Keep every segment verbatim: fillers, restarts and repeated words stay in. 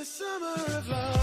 summer of love.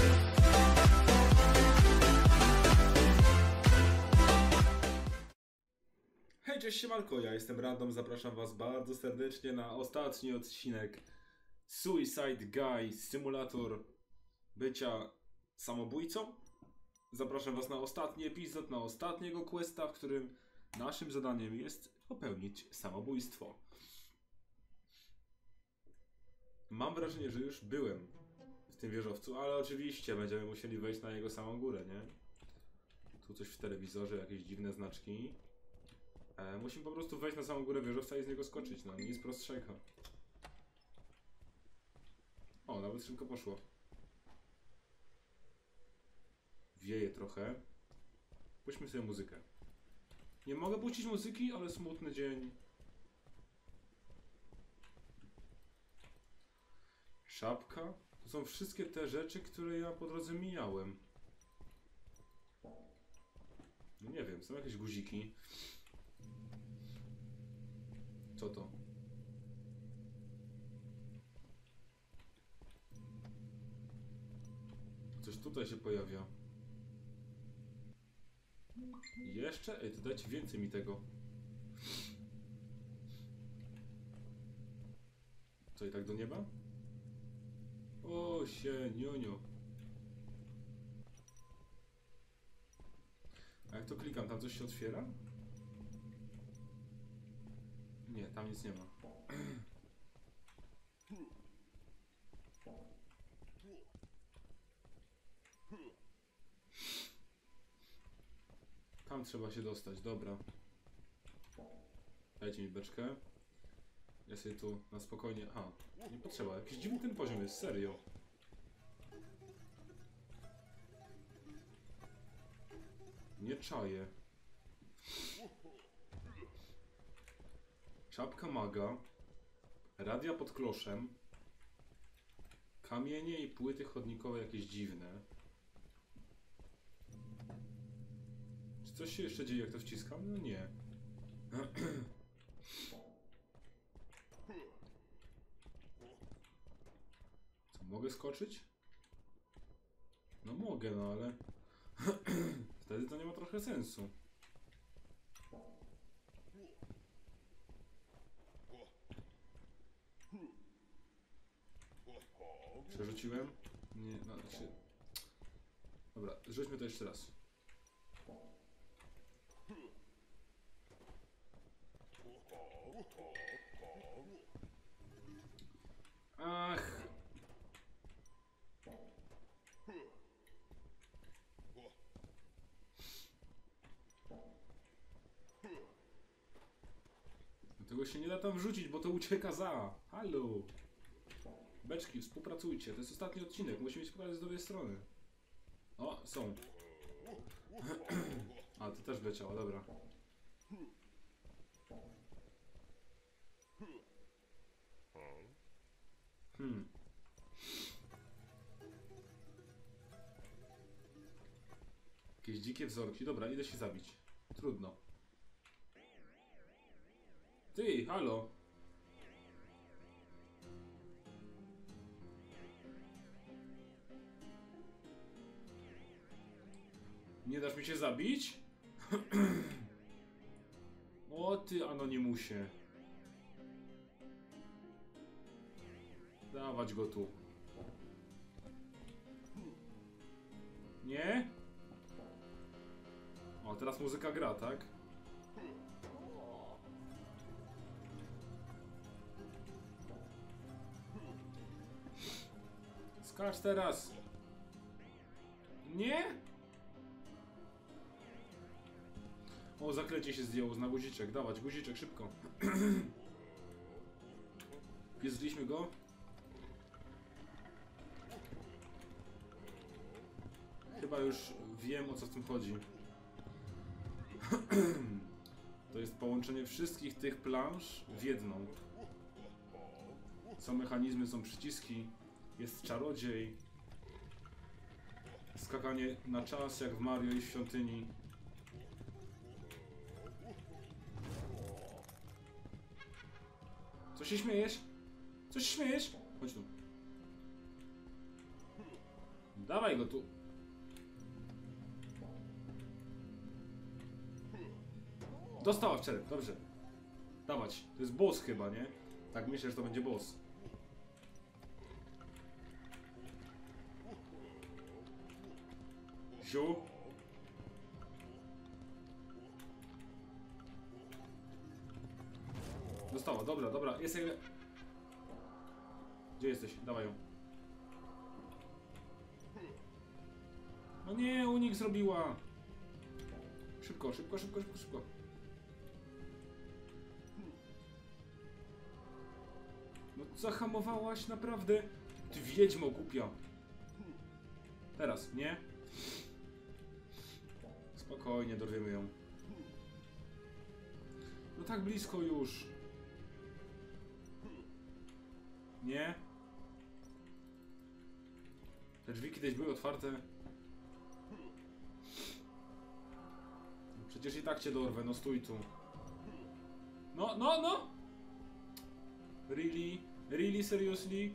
Hej, cześć, siemanko, ja jestem Random, zapraszam was bardzo serdecznie na ostatni odcinek Suicide Guy, symulator bycia samobójcą. Zapraszam was na ostatni epizod, na ostatniego questa, w którym naszym zadaniem jest popełnić samobójstwo. Mam wrażenie, że już byłem w tym wieżowcu, ale oczywiście będziemy musieli wejść na jego samą górę, nie? Tu coś w telewizorze, jakieś dziwne znaczki. E, musimy po prostu wejść na samą górę wieżowca i z niego skoczyć, no nic prostszego. O, nawet szybko poszło. Wieje trochę. Puśćmy sobie muzykę. Nie mogę puścić muzyki, ale smutny dzień. Szapka? To są wszystkie te rzeczy, które ja po drodze mijałem. No nie wiem, są jakieś guziki. Co to? Coś tutaj się pojawia. Jeszcze? Ej, to dajcie więcej mi tego. Co, i tak do nieba? O, się, niuniu. A jak to klikam, tam coś się otwiera? Nie, tam nic nie ma. Tam trzeba się dostać, dobra. Dajcie mi beczkę. Ja sobie tu na spokojnie... A, nie potrzeba. Jakiś dziwny ten poziom jest, serio. Nie czaję. Czapka maga. Radia pod kloszem. Kamienie i płyty chodnikowe jakieś dziwne. Czy coś się jeszcze dzieje, jak to wciskam? No nie. Co, mogę skoczyć? No mogę, no ale... Wtedy to nie ma trochę sensu. Przerzuciłem? Nie, no znaczy... Dobra, rzućmy to jeszcze raz. Ach! Tego się nie da tam wrzucić, bo to ucieka za. Halo! Beczki, współpracujcie. To jest ostatni odcinek. Musimy się pokazać z dobrej strony. O, są. A, ty też leciała, dobra. Hmm. Jakieś dzikie wzorki. Dobra, idę się zabić. Trudno. Ty, halo! Nie dasz mi się zabić? O ty, anonimusie. Dawać go tu. Nie? O, teraz muzyka gra, tak? Skacz teraz! Nie? O, zaklecie się zdjęło na guziczek. Dawać, guziczek, szybko. Wpiezliśmy go. Chyba już wiem, o co w tym chodzi. To jest połączenie wszystkich tych plansz w jedną. Są mechanizmy, są przyciski. Jest czarodziej. Skakanie na czas, jak w Mario i w świątyni. Co się śmiejesz? Co się śmiejesz? Chodź tu. Dawaj go tu. Dostała w czerep, dobrze. Dawać. To jest boss chyba, nie? Tak myślę, że to będzie boss. Ziu. Dostała, dobra, dobra. Jest jakby... Gdzie jesteś? Dawaj ją. No nie, unik zrobiła. Szybko, szybko, szybko, szybko, szybko. No zahamowałaś naprawdę. Ty wiedźmo głupia. Teraz, nie? Spokojnie, dorwiemy ją. No tak blisko już. Nie? Te drzwi kiedyś były otwarte. Przecież i tak cię dorwę, no stój tu. No, no, no! Really? Really, seriously?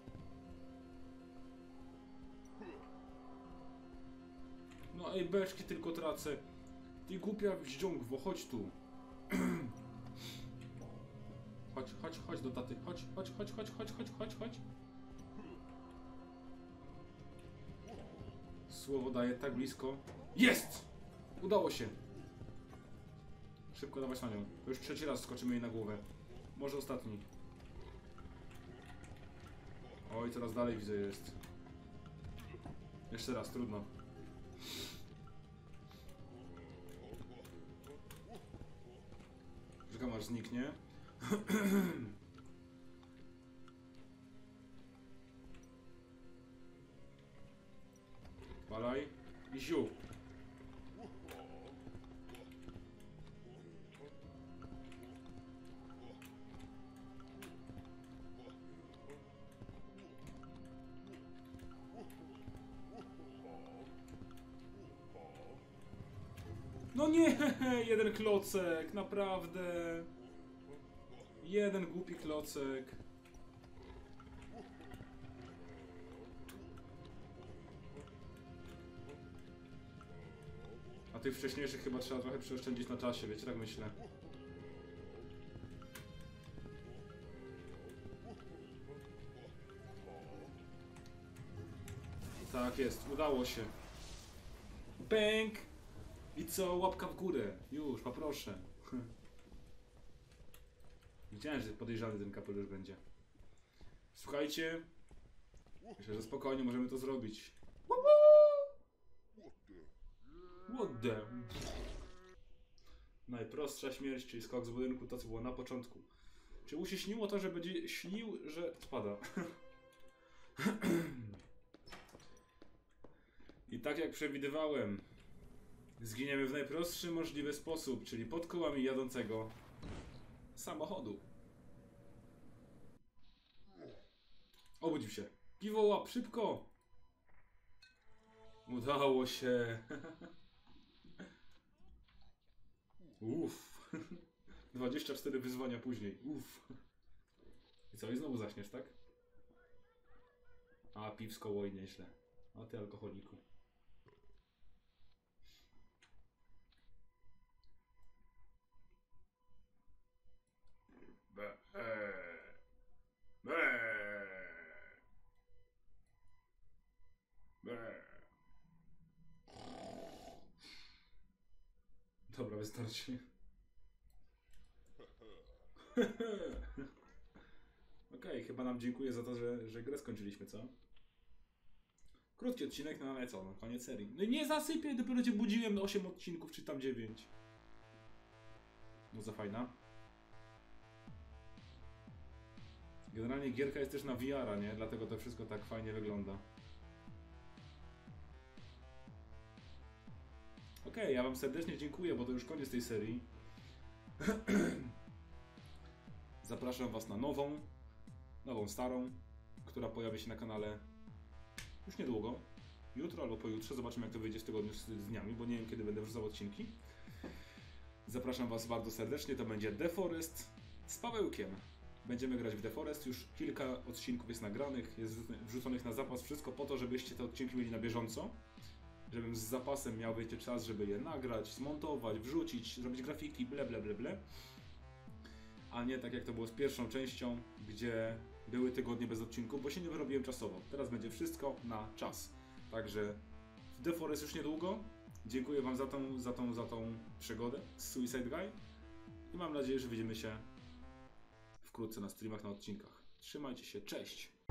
No ej, beczki tylko tracę. Ty głupia wździągwo, chodź tu. Chodź, chodź, chodź do taty. Chodź, chodź, chodź, chodź, chodź, chodź, chodź, chodź. Słowo daję tak blisko. Jest! Udało się. Szybko dawać na nią. To już trzeci raz skoczymy jej na głowę. Może ostatni. Oj, coraz dalej widzę jest. Jeszcze raz, trudno. Czekam aż zniknie. Walaj i ziu. No nie, jeden klocek, naprawdę. Jeden głupi klocek. A tych wcześniejszych chyba trzeba trochę przeoszczędzić na czasie, wiecie, tak myślę. Tak jest, udało się. Bęk! I co? Łapka w górę. Już, poproszę. Widziałem, że podejrzany ten kapelusz będzie. Słuchajcie. Myślę, że spokojnie możemy to zrobić. What the? Najprostsza śmierć, czyli skok z budynku, to co było na początku. Czy mu się śniło to, że będzie śnił, że spada? I tak jak przewidywałem, zginiemy w najprostszy możliwy sposób, czyli pod kołami jadącego samochodu. Obudził się. Piwo łap, szybko! Udało się. Uff. dwadzieścia cztery wyzwania później. Uff. I co? I znowu zaśniesz, tak? A, piwsko, oj, nieźle. A ty alkoholiku. Be, e, be, be. Dobra, wystarczy. Okej, okay, chyba nam dziękuję za to, że, że grę skończyliśmy, co? Krótki odcinek, no ale co, no, koniec serii. No i nie zasypię, dopiero cię budziłem osiem odcinków, czy tam dziewięć. No za fajna. Generalnie gierka jest też na V R a, nie? Dlatego to wszystko tak fajnie wygląda. Okej, okay, ja wam serdecznie dziękuję, bo to już koniec tej serii. Zapraszam was na nową, nową starą, która pojawi się na kanale już niedługo. Jutro albo pojutrze. Zobaczymy, jak to wyjdzie w tygodniu z dniami, bo nie wiem, kiedy będę wrzucał odcinki. Zapraszam was bardzo serdecznie. To będzie The Forest z Pawełkiem. Będziemy grać w The Forest, już kilka odcinków jest nagranych, jest wrzuconych na zapas, wszystko po to, żebyście te odcinki mieli na bieżąco. Żebym z zapasem miał, wiecie, czas, żeby je nagrać, zmontować, wrzucić, zrobić grafiki, ble ble ble ble. A nie tak jak to było z pierwszą częścią, gdzie były tygodnie bez odcinków, bo się nie wyrobiłem czasowo. Teraz będzie wszystko na czas. Także The Forest już niedługo. Dziękuję wam za tą, za tą, za tą przygodę z Suicide Guy. I mam nadzieję, że widzimy się wkrótce na streamach, na odcinkach. Trzymajcie się, cześć!